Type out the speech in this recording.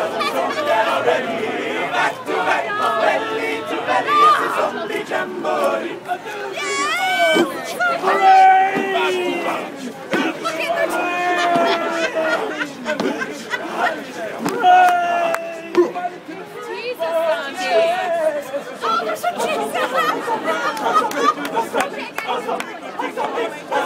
Back to back, belly to belly, it's a zombie jamboree. Oh, there's a Jesus!